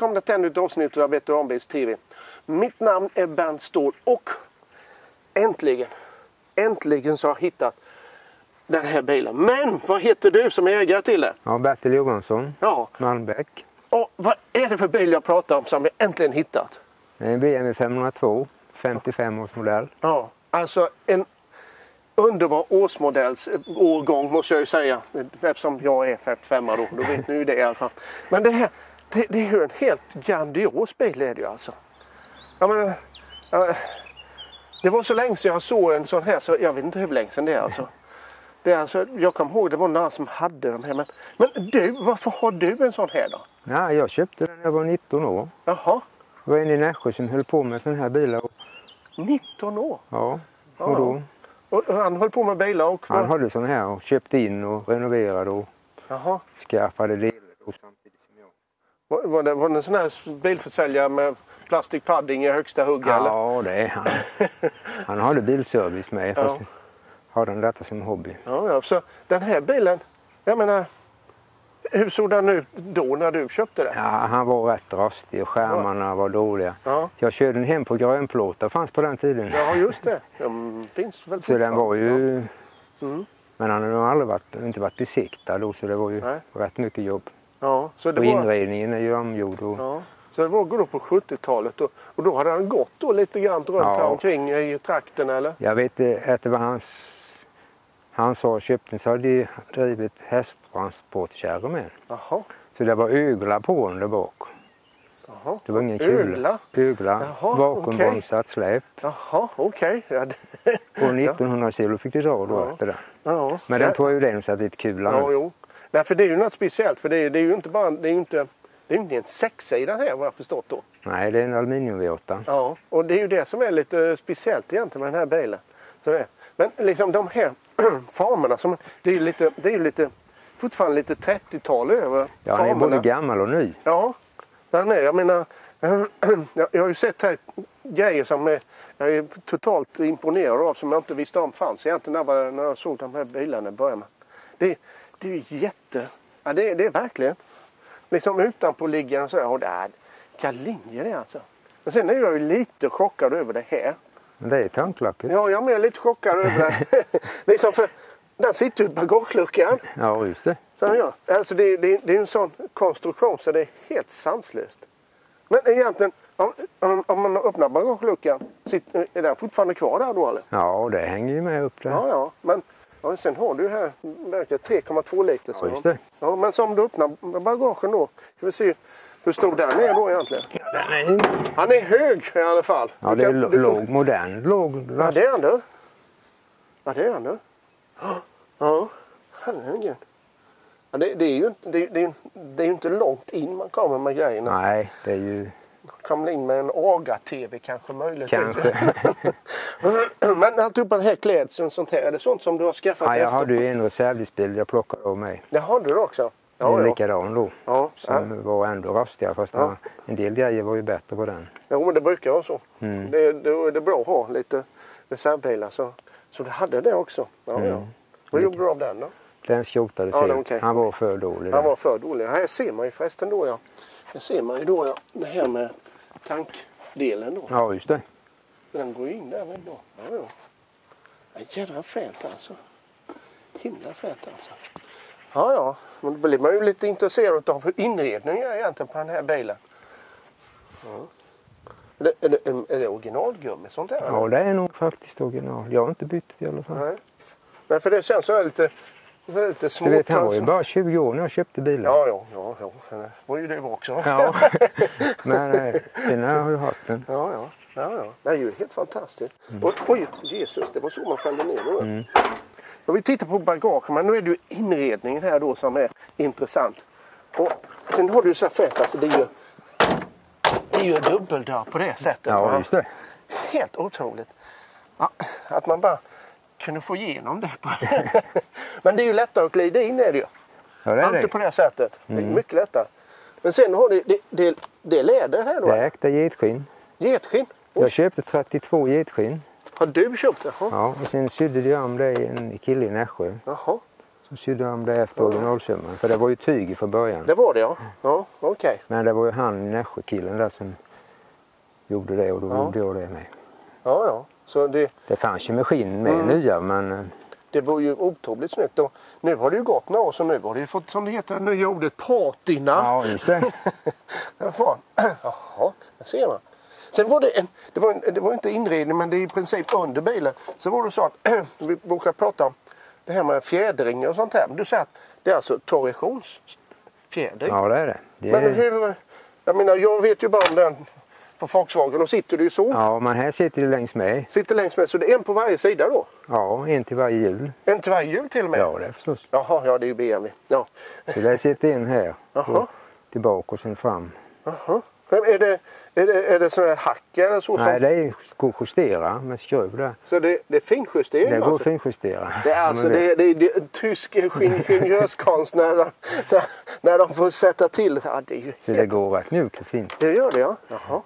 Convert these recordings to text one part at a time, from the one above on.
välkomna till ännu ett avsnitt av Veteranbils TV. Mitt namn är Bernt Ståhl och äntligen så har jag hittat den här bilen. Men vad heter du som är ägare till det? Ja, Bertil Johansson, Ja. Malmbäck. Och vad är det för bil jag pratar om som vi äntligen hittat? En BMW 502, 55 års modell. Ja, alltså en underbar årsmodellsårgång måste jag ju säga. Eftersom jag är 55 då vet ni ju det i alla fall. Men det här, det är ju en helt grandios bil är det ju alltså. Jag menar, det var så länge sedan jag såg en sån här så jag vet inte hur länge sedan det är alltså. Det är alltså, jag kommer ihåg det var någon som hade de här. Men du, varför har du en sån här då? Ja, jag köpte den när jag var 19 år. Jaha. Det var en i Nässjö som höll på med sån här bilar. 19 år? Ja, Ja. och då... Och han höll på med bilar och... Han hade sån här och köpte in och renoverade och Jaha. skaffade delar och samtidigt som jag. Var det en sån här bilförsäljare med plastikpadding i högsta hugg eller? Ja, det är han. Han hade bilservice med fast har han detta som hobby. Ja, så den här bilen, jag menar, hur såg den ut då när du köpte den? Ja, han var rätt rostig och skärmarna var dåliga. Ja. Jag körde den hem på grönplåtar, fanns på den tiden. Ja, just det. De finns väl Så den var ju... Ja. Mm. Men han har aldrig inte varit besiktad då, så det var ju rätt mycket jobb. Ja, så det och var... inredningen är ju omgjord. Och... Ja, så det var då på 70-talet och då hade han gått då lite grann runt här omkring i trakten eller? Jag vet att det var han sa köpten så hade de drivit hästtransportkärror med. Jaha. Så det var öglar på den där bak. Jaha. Det var ingen kula. Öglar. Vakuumbromsat släp. Jaha, okej. Ja, och 1900 kilo fick de dra då efter det. Ja. Men den tog ju den så att det är kula. Ja, jo. Nej, för det är ju något speciellt för det är ju inte bara, det är ju inte en sexa i den här vad jag förstått då. Nej, det är en aluminium V8. Ja, och det är ju det som är lite speciellt egentligen med den här bilen. Så det är. Men liksom de här formerna, som, det är ju lite fortfarande lite 30-tal över ja, formerna. den är både gammal och ny. Ja, den är, jag menar, jag har ju sett här grejer som jag är totalt imponerad av som jag inte visste om fanns egentligen när jag såg de här bilarna i början. Det är ju ja det är verkligen. Liksom utanpå ligger och sådär, och det är vilka linjer det är alltså. Men sen är jag ju lite chockad över det här. Men det är tanklacket. Ja, jag är lite chockad över det. Liksom för, den sitter ju i bagageluckan. Ja, just det. Så ja. Alltså det är en sån konstruktion så det är helt sanslöst. Men egentligen, om man öppnar bagageluckan, är den fortfarande kvar där då eller? Ja, det hänger ju med upp där. Ja, men sen har du här 3,2 liter. Ja, just det. Ja, men som du öppnar bagagen då, ska vi se hur stor den är då egentligen. Ja, den är... Han är hög i alla fall. Ja, det är låg, modern, låg. Ja, det är han då. Ja, det är han då. Ja, herregud. Ja, det är ju inte långt in man kommer med grejerna. Nej, det är ju... Kommer in med en AGA-TV kanske möjligt. Kanske. Men alltid på den här klädseln sånt här, är det sånt som du har skaffat efter? Ja, jag hade ju en reservdelsbil jag plockade av mig. Det hade du också? Ja, likadan då. Ja, som var ändå rostigare fast en del grejer var ju bättre på den. Jo, men det brukar vara så. Mm. Det är bra att ha lite reservbilar så du hade det också. Ja. Vad gjorde du av den då? Den skrotade sig. Okay. Han var för dålig. Han var för dålig. Här ser man ju förresten då Här ser man ju då det här med tankdelen då. Ja, just det. Den går ju in där med då. Ja. Jädra fränt alltså. Himla fränt alltså. Ja. Men då blir man ju lite intresserad av hur inredningen är egentligen på den här bilen. Ja. Är det originalgummi sånt här? Ja, det är nog faktiskt original. Jag har inte bytt i alla fall. Nej. Men för det känns så lite små. Du vet, han var ju bara 20 år när jag köpte bilen. Ja. Det var ju det också. Ja. Men den har jag ju haft den. Ja. Det är ju helt fantastiskt. Oj, Jesus, det var så man fällde ner då. Då vi tittar på bagagen, men nu är det ju inredningen här då som är intressant. Och sen har du ju så fett, alltså det är ju dubbeldörr på det sättet. Ja, just det. Helt otroligt. Ja, att man bara kunde få igenom det. Men det är ju lättare att glida in är det ju. Ja, det är alltid på det sättet. Det är mycket lättare. Men sen har det är läder här då? Det är äkta getskinn. Getskinn? Jag köpte 32 getskinn. Har du köpt det? Ja, och sen sydde jag om det i en kille i Nässjö. Jaha. Så sydde de det efter originalsumman. För det var ju tyg från början. Det var det, ja. Ja, okej. Men det var ju han Nässjö-killen där som gjorde det och då gjorde jag det med. Ja, ja. Så det fanns ju maskin med nya, men... Det var ju otroligt snyggt. Och nu har det ju gått några år, så nu har det ju fått, som det heter, det nya ordet patina. Ja, just det. Jaha, där ser man. Sen var det var inte inredning, men det är i princip under bilen. Så var det så att vi brukar prata om det här med fjädring och sånt här. Men du säger att det är alltså torsionsfjädring. Ja, det är det. Men hur, jag menar, jag vet ju bara om den på Volkswagen, och sitter du ju så. Ja, men här sitter det längs med. Sitter längs med, så det är en på varje sida då? Ja, en till varje hjul. En till varje hjul till och med? Ja, det är förstås. Jaha, ja, det är ju BMW. Ja. Så det sitter in här. Och tillbaka och sen fram. Jaha. Är det sådana här hack eller så? Nej, det är går att justera med skruv där. Så det är finjustering? Det går alltså. att finjustera. Det är alltså det är tysk ingenjörskonst när de får sätta till. Ja, det är ju så det går rätt mjukt och fint. Det gör det, ja. Jaha,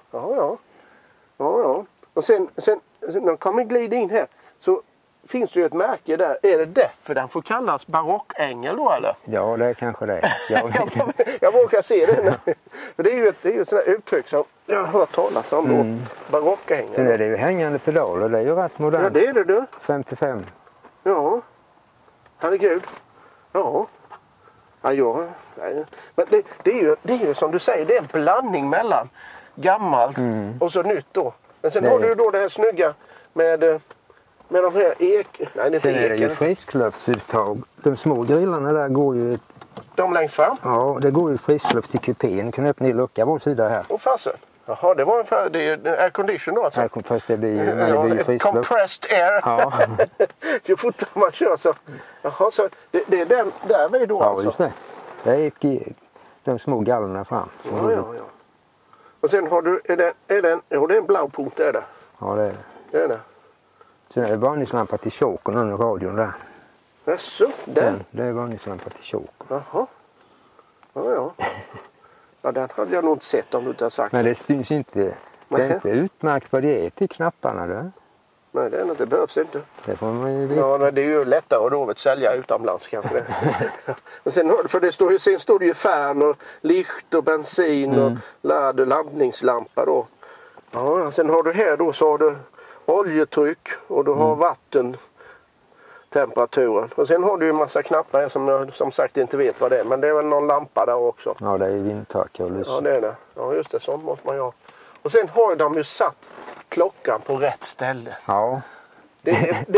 ja. Och sen när de kommer glida in här så finns det ju ett märke där. Är det därför den får kallas barockängel då, eller? Ja, det är kanske det. Jag brukar se det nu. För det är ju ett sådant uttryck som jag har hört talas om då. Barockängel. Sen är det ju hängande pedaler. Det är ju rätt modernt. Ja, det är det du. 55. Ja. Herregud. Ja. Ja. Men det är ju som du säger, det är en blandning mellan gammalt och så nytt då. Men sen har du ju då det här snygga med de här sen är det ju friskluftuttag. De små grillarna där går ju... De längst fram? Ja, det går ju friskluft till kupén. Kan öppna i lucka på sida här. Åh fasen. Jaha, det var det är air condition då alltså? Fast det blir friskluft. Compressed air. Ja. Ju fortare man kör så. Jaha, så det är den där vi då alltså? Ja, just det. Det är de små gallerna fram. Ja. Och sen har du, det är en blå punkt där. Ja, det är det. Det är det. Sen är det varningslampa till choken under radion där. Jaså, den? Det är varningslampa till choken. Jaha. Ja. Ja, den hade jag nog inte sett om du inte har sagt. Men det syns inte. Det är inte utmärkt vad det är till knapparna där. Nej, det behövs inte. Det får man ju veta. Ja, det är ju lättare att då sälja utomlands kanske det. Men sen, för sen står det ju färn och licht och bensin och laddningslampa då. Ja, sen har du här då så har du oljetryck och du har vattentemperaturen. Och sen har du ju en massa knappar här som jag som sagt inte vet vad det är. Men det är väl någon lampa där också. Ja, det är vindtorka och lyse. Ja, det är det. Ja, just det. Sånt måste man ju ha. Och sen har de ju satt klockan på rätt ställe. Ja. Det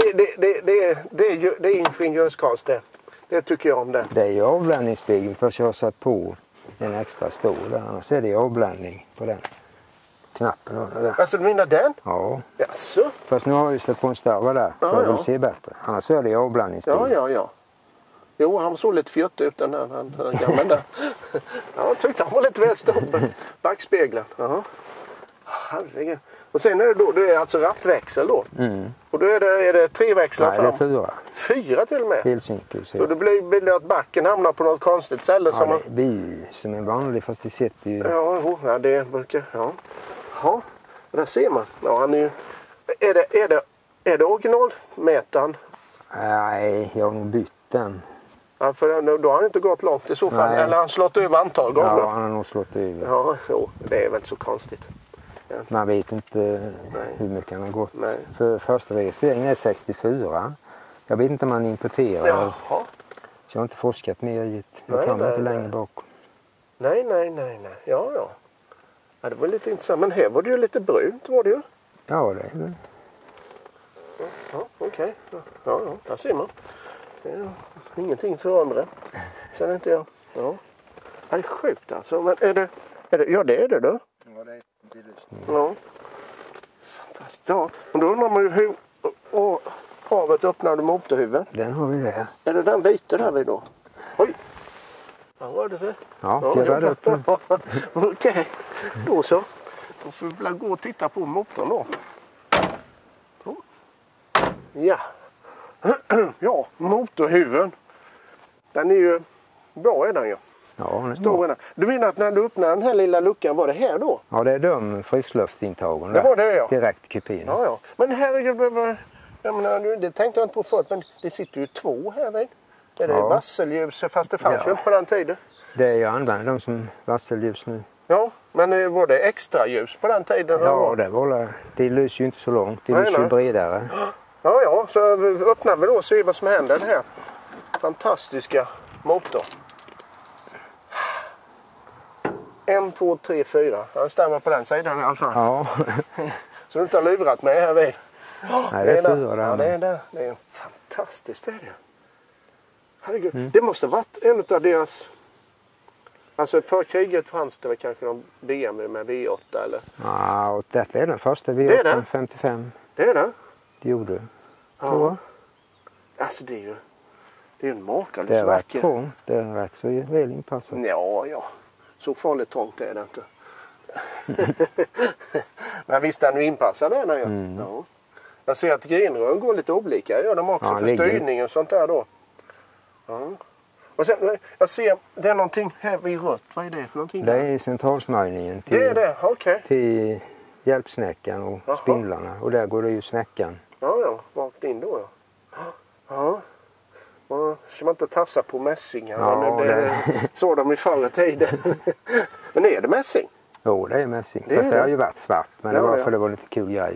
är ingenjörskonst det. Det tycker jag om det. Det är ju avbländningsspegeln fast jag har satt på en extra stor där. Annars är det avbländning på den knappen under där. Alltså du menar den? Ja. Jaså? Fast nu har jag satt på en större där för att se bättre. Annars är det avbländningsspegel. Ja. Jo, han såg lite fjött ut den gamla där. Ja, jag tyckte han var lite väl stor på backspegeln. Ja. Herregud. Och sen är det alltså rattväxel då. Och då är det 3 växlar fram. Nej, det är 4. 4 till och med. Helsinki. Så det blir att backen hamnar på något konstigt ställe. Ja, det blir ju som en vanlig fast det sitter ju... Ja, det brukar... Ja, där ser man. Ja, han är ju... Är det originalmätaren? Nej, jag har nog bytt den. Ja, för då har han inte gått långt i så fall. Nej. Eller han slått över antal gånger. Ja, han har nog slått över. Ja, det är väl inte så konstigt. Man vet inte hur mycket han har gått. Nej. För första registreringen är 64. Jag vet inte om han importerar. Jaha. Så jag har inte forskat mer i det. Jag kan inte längre bak. Nej. Ja. Ja, det var lite intressant. Men här var det ju lite brunt var det ju. Ja, det är det. Ja, okej. Ja, där ser man. Ingenting för andra. Känner inte jag. Ja. Det är sjukt alltså. Men är det... Ja, det är det då. Ja, det är just nu. Ja. Fantastiskt. Ja, men då undrar man ju hur havet öppnade motorhuven. Den har vi där. Är det den vita där vid då? Oj. Ja, vad är det för? Ja, jag upp den. Okej, då så. Då får vi väl gå och titta på motorn då. Ja. Ja, motorhuven. Den är ju bra är den ju. Ja, den är bra. bra. Du menar att när du öppnade den här lilla luckan var det här då? Ja, det är de friskluftintagen. Det var det ja. Direkt kupén. Ja. Men här är ju... Jag menar, det tänkte jag inte på förut, men det sitter ju 2 här vid. Är det varselljus? Fast det fanns ju inte på den tiden. Det är jag använder dem som varselljus nu. Ja, men var det extra ljus på den tiden? Ja, det lyser ju inte så långt. Det lyser ju bredare. Ja, så öppnar vi då och ser vad som händer den här fantastiska motorn. 1, 2, 3, 4. Jag stämmer på den sidan i alla fall. Ja. Så du inte har lurat mig här vid. Nej, det är 4 där. Ja, det är där. Det är en fantastisk serie. Herregud. Det måste ha varit en av deras... Alltså för kriget fanns det väl kanske någon BMW med V8 eller? Ja, och detta är den första V8 55. Det är det? Det gjorde du. Ja. Alltså det är ju en makalös Det är rätt vacker. trångt. Det är rätt så väl inpassat. Ja. Så farligt trångt är det inte. Men visst är den inpassad där. Ja. Jag ser att grenrören går lite olika. Gör de också för styrning och sånt där då. Ja. Och sen, jag ser, det är någonting här vid rött. Vad är det för någonting? Det är centralsmörjningen till, det är det, okej. Till hjälpsnäckan och spindlarna. Och där går det ju snäckan. Ja, rakt in då. Ja. Ja, ska man inte tafsa på mässingar. Ja, så de i förra tiden. Men är det mässing? Jo, det är mässing. Fast det har ju varit svart. Men det var för det var lite kul grej.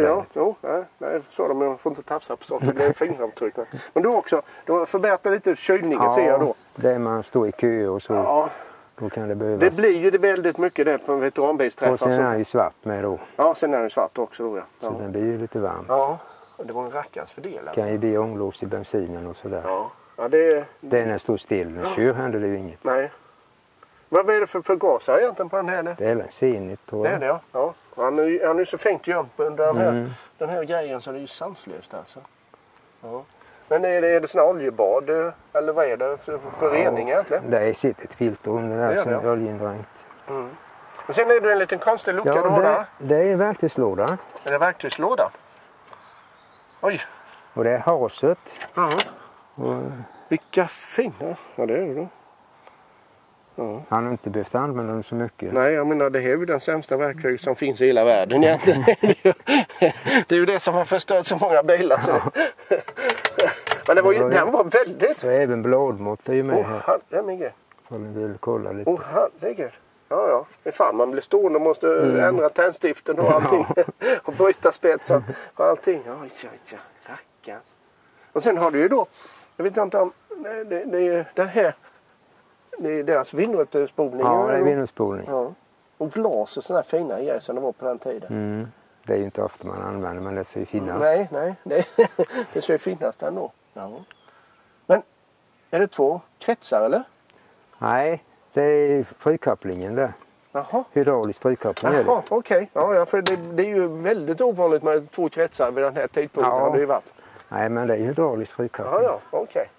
Nej, så de får inte tafsa på sånt. Det blir fingeravtryck. Men du har förbättrat lite kylningen ser jag då. Det är man står i kö och så. Ja. Då kan det behövas. Det blir ju väldigt mycket det på en veteranbilsträff. Och sen är det ju svart med då. Ja, sen är det svart också då. Ja. Så den blir ju lite varm. Ja, det var en rackans fördelare. Kan ju bli ånglås i bensinen och sådär. Ja, den står still. Den kör händer det ju inget. Nej. Men vad är det för förgasare egentligen på den här? Det är en Zenit tror jag. Det är det ja. Han är så fint gömd under den här grejen så det är ju sanslöst alltså. Ja. Men är det sån här oljebad eller vad är det för rening egentligen? Det sitter ett filter under där som är oljeindränkt. Och sen är det en liten konstig lucka då. Det är verktygslåda. Är det verktygslåda? Oj. Och det är haset. Ja. Och... Vilka fina. Ja, det är det då. Ja. Han har inte behövt använda dem så mycket. Nej, jag menar det här är ju den sämsta verktyg som finns i hela världen egentligen. Det är ju det som har förstört så många bilar. Så men den var väldigt... Så även bladmått är ju med här. Herregud. Får ni vill kolla lite. Herregud. Ja. Det är fan man blir stående och måste ändra tändstiften och allting. Och bryta spetsen och allting. Oj, rackarn. Och sen har du ju då, jag vet inte om, det är den här. Det är deras vindruttespolning. Ja, det är vindruttespolning. Ja. Och glas och sådana fina grejer som det var på den tiden. Det är ju inte ofta man använder men det ska ju finnas. Nej. Det ska ju finnas där ändå. Ja. Men är det 2 kretsar eller? Nej, det är frikopplingen där. Jaha. Hydraulisk frikoppling är det. Jaha, okej. Ja, för det är ju väldigt ovanligt med 2 kretsar vid den här tidpunkten. Ja. Har det ju varit. Nej, men det är hydraulisk frikoppling. Ja, okej.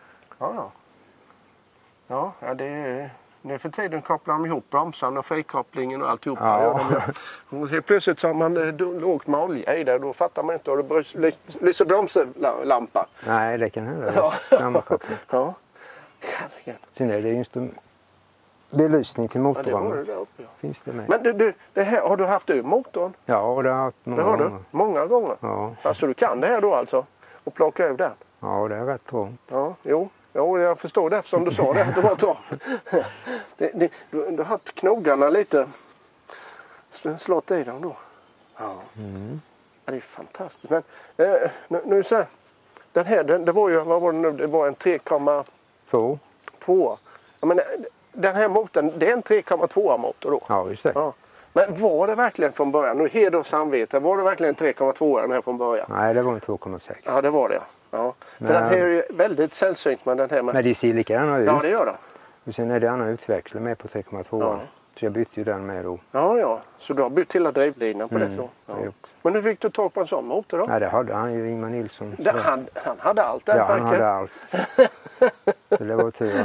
Ja, det är... Nu för tiden kopplar de ihop bromsan och frikopplingen och alltihopa. Ja. Och helt plötsligt så har man lågt med olja i det. Då fattar man inte. Och det lyser bromslampa. Nej, det kan hända. Sammankoppling. Ja. Sen är det ju belysning till motorn. Ja, det var det där uppe, Finns det med. Men du, det här, har du haft motorn? Ja, det har jag haft många gånger. gånger. Många gånger? Ja. Alltså du kan det här då alltså? Och plocka ur den? Ja, det är rätt trångt. Ja, jo, jag förstår det eftersom du sa det. Att det var trångt. Du har haft knogarna lite slått i dem då. Ja. Ja, det är fantastiskt. Men nu så här, den här, det var ju, vad var det nu? Det var en 3,2. Ja, men den här motorn, det är en 3,2 motor då. Ja, just det. Ja. Men var det verkligen från början, nu heder och samvete, var det verkligen 3,2 den här från början? Nej, det var en 2,6. Ja, det var det. Ja. För den här är ju väldigt sällsynt med den här. Men det ser likadana ut. Ja, det gör det. Och sen är det annan utväxling med på 3,2. Ja. Så jag bytte ju den med då. Ja. Så du har bytt hela drivlinan på det så? Ja. Men hur fick du tag på en sån motor då? Nej, det hade han ju, Ingmar Nilsson. Han hade allt där. Ja, han hade allt. Så det var tur.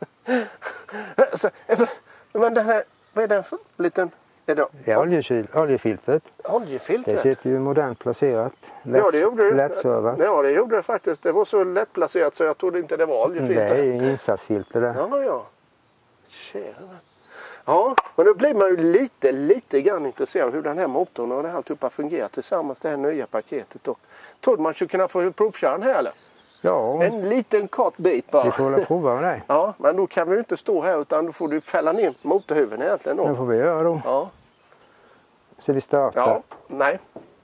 Men den här, vad är den för liten? Det är oljefiltret. Oljefiltret? Det sitter ju modernt placerat. Ja, det gjorde det. Lättservat. Ja, det gjorde det faktiskt. Det var så lättplacerat så jag trodde inte det var oljefilter. Det är ju insatsfilter där. Ja. Ja, men då blir man ju lite grann intresserad av hur den här motorn och det här typ har fungerat tillsammans det här nya paketet då. Trodde man skulle kunna få provköra den här eller? Ja, En liten kort bit bara. vi får väl prova med det. Ja, men då kan vi inte stå här utan då får du fälla ner motorhuven egentligen Det då. får vi göra då. Ja, Så vi startar. ja, nej.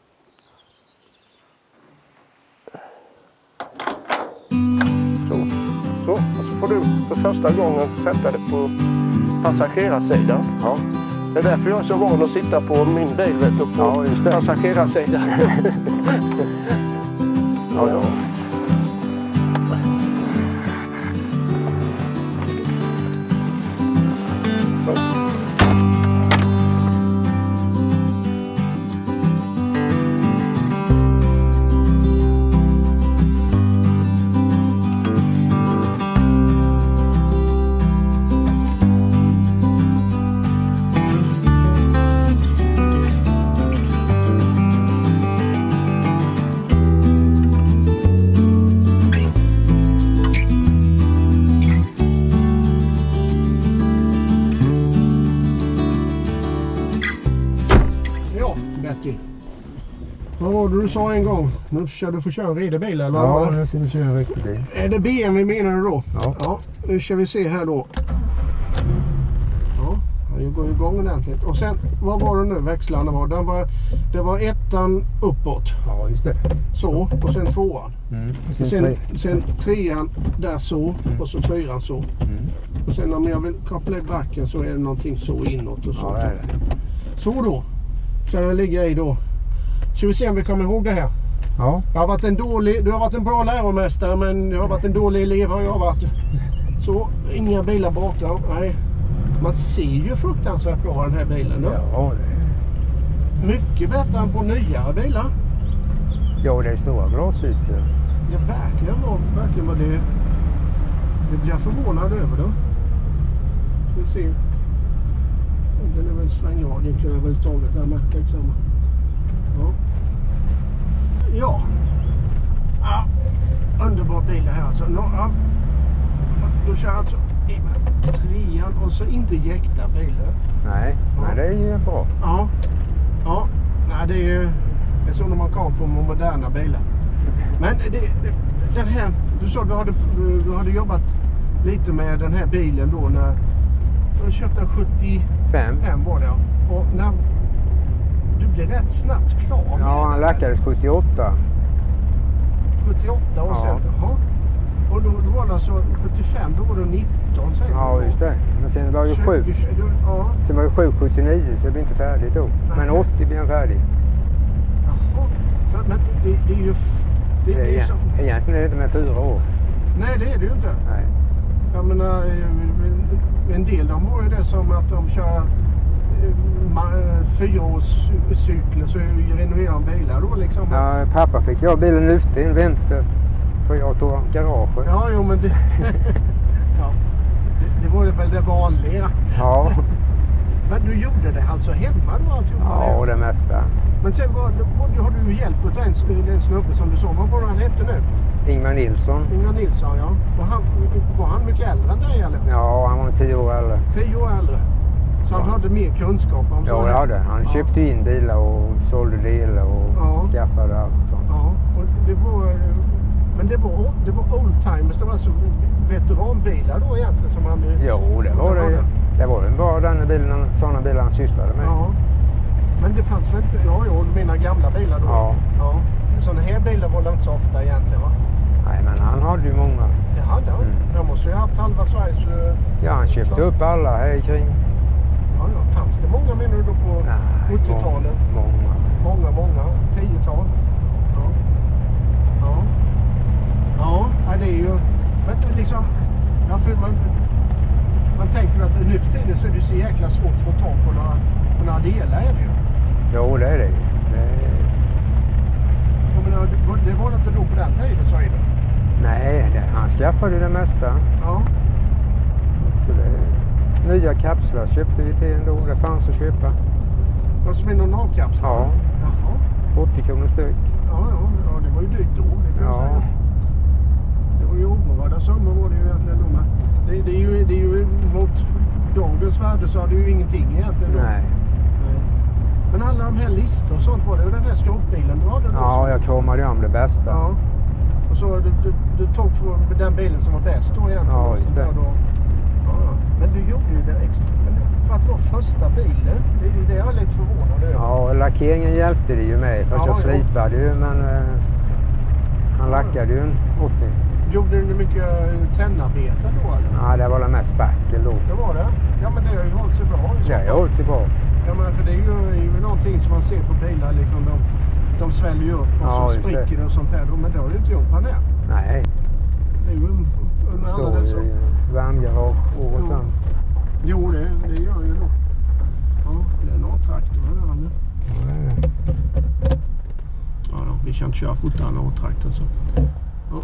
Så, och så får du för första gången sätta det på passagerarsidan. Ja. Det är därför jag är så van att sitta på min bil, vet du, på Ja, just det. passagerarsidan. Ja, ja. Vad var det du sa en gång? Nu ska du få köra en redig bil eller? Ja, nu ska vi köra en riktig bil. Är det BMW menar du då? Ja. Nu ska vi se här då. Ja, det går igång ordentligt. Och sen, vad var det nu växlarna var? Det var ettan uppåt. Ja, just det. Så, och sen tvåan. Och Sen trean där så, och så fyran så. Och sen om jag vill koppla i backen så är det någonting så inåt och så. Ja, det är det. Så då. Så den ligger i då. Ska vi se om vi kommer ihåg det här. Ja. Du har varit en bra läromästare, men jag har varit en dålig elev har jag varit. Så, inga bilar bakom. Nej. Man ser ju fruktansvärt bra den här bilen då. Ja, det är. Mycket bättre än på nyare bilar. Ja, det är stora glasytor. Ja, verkligen var det. Det blir jag förvånad över då. Ska vi se. Den är väl svängradion kunde jag väl tagit där med. Liksom. Ja. Ja. Underbar bil det här alltså. Ja. Du kör alltså i med trean och så inte jäkta bilar. Nej, men det är ju bra. Ja. Ja. Nej, det är ju det är så när man kan få moderna bilar. Men den här, du sa du hade jobbat lite med den här bilen då när du köpte den 75 var det ja. Och när du blev rätt snabbt klar med Ja, han lackades 78. 78 och Ja. sen, jaha. Och då var det alltså 75, då var det 19 säger Ja, du. just det. Men sen var ju 7. Ja, Sen var ju 7,79 så det blir inte färdigt då. Men 80 blir han färdig. jaha. Så, men det är ju... Det är ju som, Egentligen är det inte med 4 år. nej, det är det ju inte. Nej. Jag menar, en del de har ju det som att de kör 4-årscykler så renoverar de bilar då liksom. Ja, pappa fick jag bilen ute en vinter för jag tog garaget. Ja, jo men det... ja, det var väl det vanliga. Ja, Men du gjorde det alltså hemma då alltihopa? ja det mesta. Men sen har du ju hjälp av den snubbe som du sa. Vad var han hette nu? Ingmar Nilsson. Ingmar Nilsson, ja. Var han mycket äldre än dig eller? Ja, han var 10 år äldre. 10 år äldre. Så han hade mer kunskap om Ja, det hade han. Han köpte in bilar och sålde delar och skaffade allt sånt. Ja, och det var... Men det var oldtimers, det var alltså veteranbilar då egentligen som han... Jo, det var det. Det var ju bara den bilen, sådana bilar han sysslade med. Ja. Men det fanns väl inte... Ja, mina gamla bilar då. Ja. Ja. Sådana här bilar var det inte så ofta egentligen va? Nej, men han hade ju många. Det hade han. Han måste ju ha haft halva Sveriges... Ja, han köpte upp alla här kring. Ja, fanns det många menar du då på 70-talet? Många. 10-tal. Ja, det är ju... Men liksom... Ja, för man tänker att nu för tiden så är det så jäkla svårt att få tag på några delar är det ju. Jo, det är det. Det var inte då på den tiden så är det. Nej, han skaffade det mesta. Ja. Så nya kapslar köpte vi till ändå. Det fanns att köpa. Vad som är någon avkapslar? Ja. Jaha. 80 kronor styck. Ja, det var ju dyrt då. Det kan jag säga. Det var ju oerhörda summor var det ju egentligen då. Det är ju mot dagens värde så har det ju ingenting egentligen då. Nej. Men alla de här listor och sånt var det ju den här skrotbilen du hade då? Ja, jag kramade om det bästa. Ja. Och så du tog för den bilen som var bäst då egentligen. Ja, just det. Ja. Men du gjorde ju det extra. För att vara första bilen, det är jag lite förvånad över. Ja, lackeringen hjälpte det ju med. Fast jag slipade ju, men han lackade ju åt mig. Gjorde du mycket tändarbete då eller? Ja, det var det mest spackel då. Det var det? Ja, men det har ju hållit sig bra. Det har hållit sig bra. Ja, men för det är ju någonting som man ser på bilar liksom. De sväljer upp och så spricker det och sånt här. Men det har du inte gjort på den här. Nej. Det är ju det står ju värmgarage året fram. Jo, det gör ju då. Ja, det är en A-traktor där nu. Ja då, vi kan inte köra fortare än A-traktor så. Ja.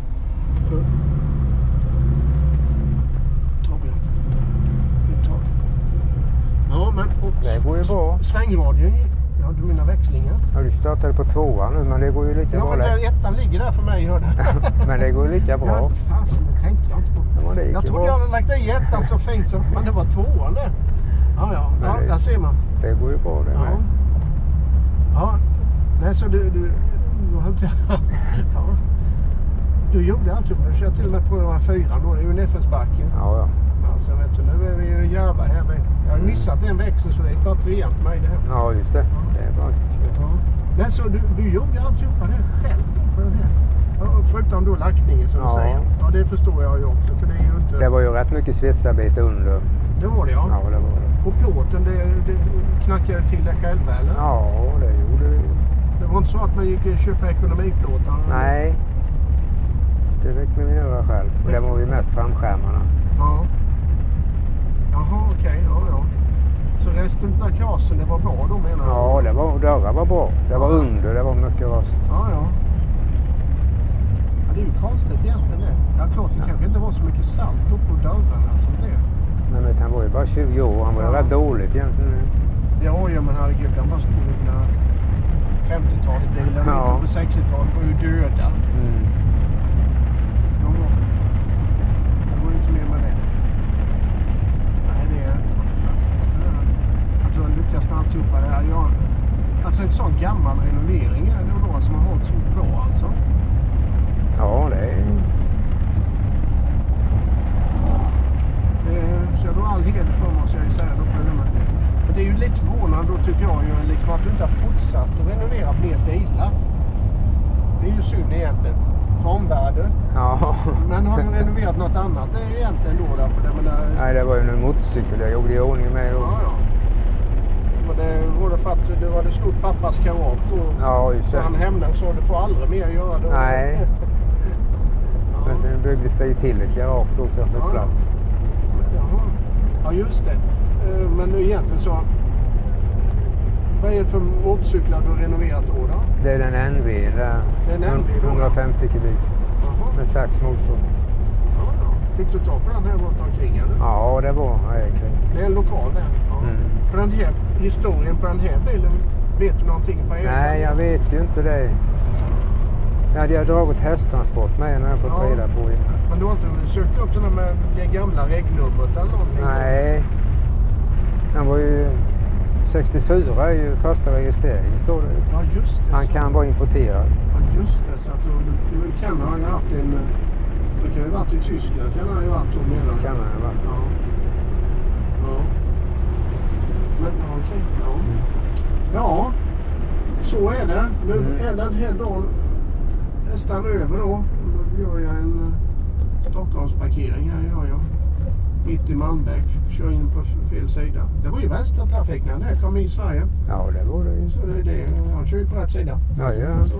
Ja, men det går ju bra. Svängradion, ja du menar växlingen? Ja, du startade på 2:an nu, men det går ju lika bra. Ja, men ettan ligger där för mig, hör det. Men det går ju lika bra. Ja, fasen, det tänkte jag inte på. Ja, jag trodde jag hade lagt i ettan så fint, så, men det var 2:an där. Ja, där ser man. Det går ju bra det med. Ja, nej så du har inte... Ja. Du gjorde allt, du kör till och med på den här 4:an då, det är ju nedförsbacken. Ja. Alltså vet du, nu är vi ju Järva här med. Jag har missat en växel så det är bara 3:an för mig det här. Ja, just det. Det är bra. Ja. Nej, så du gjorde alltihopa det själv på den här? Ja, förutom då lackningen som du säger. Ja, det förstår jag ju också, för det är ju inte... Det var ju rätt mycket svetsarbete under. Det var det, ja. Ja, det var det. Och plåten, det knackade till det själva, eller? Ja, det gjorde det. Det var inte så att man gick och köpa ekonomiplåtar? Nej. Det fick man göra själv. Och det var ju mest framskärmarna. Ja. Jaha, okej. Ja. Så resten av kasen, det var bra då menar du? Ja, dörrar var bra. Det var under, det var mycket rost. Ja. Det är ju konstigt egentligen det. Ja, klart det kanske inte var så mycket salt upp på dörrarna som det. Men han var ju bara 20 år, han var ju rätt dåligt egentligen. Ja, men herregud, han var stora 50-talsbilar, på 60-talet var ju döda. Det var ju inte mer med det. Nej, det är fantastiskt det där. Att du har lyckats med alltihopa det här. Alltså en sån gammal renovering är det då som har hållit så bra alltså. Ja, det är... Så då all heder för mig, så jag säga då på det. Men det är ju lite förvånande då tycker jag ju liksom att du inte har fortsatt att renovera mer bilar. Det är ju synd egentligen för omvärlden. Ja. Men har du renoverat något annat? Det är ju egentligen då därför det menar... Nej, det var ju en motorcykel jag gjorde i ordning med då. Ja. Men det var det för att du hade snott pappas karok då. Ja, just det. Så han hämnade så du får aldrig mer göra det. Nej. Men sen byggdes det ju till ett garage då så jag fick plats. Ja, just det. Men egentligen så... Vad är det för motorcyklar du har renoverat då? Det är den NV där. Det är en NV då? 150 kubik. Med 6 motor. Ja. Fick du tag på den här runt omkring eller? Ja, det var kring. Det är en lokal där. Ja. För den här historien på den här bilen, vet du någonting på ägaren? Nej, jag vet ju inte det. Jag hade dragit hästtransport med när jag fått reda på innan. Men du har inte sökt upp den här med det gamla regnumret eller någonting? Nej. Den var ju 64 är ju första registreringen står det. Ja, just det. Han kan vara importerad. Ja, just det. Så att du kan ha haft en... Du kan ju varit i Tyskland, kan han ju varit då menar. Kan han ha varit. Ja. Men okej, ja, så är det. Nu är den här dagen nästan över då. Då gör jag en Stockholmsparkering här gör jag. Mitt i Malmbäck. Kör in på fel sida. Det var ju vänstertrafik när jag kom in i Sverige. Ja, det var det ju. Så det är det. Han kör ju på rätt sida. Ja.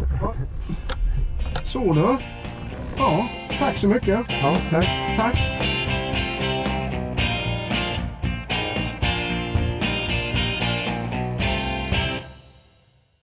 Så då. Ja, tack så mycket. Ja, tack. Tack.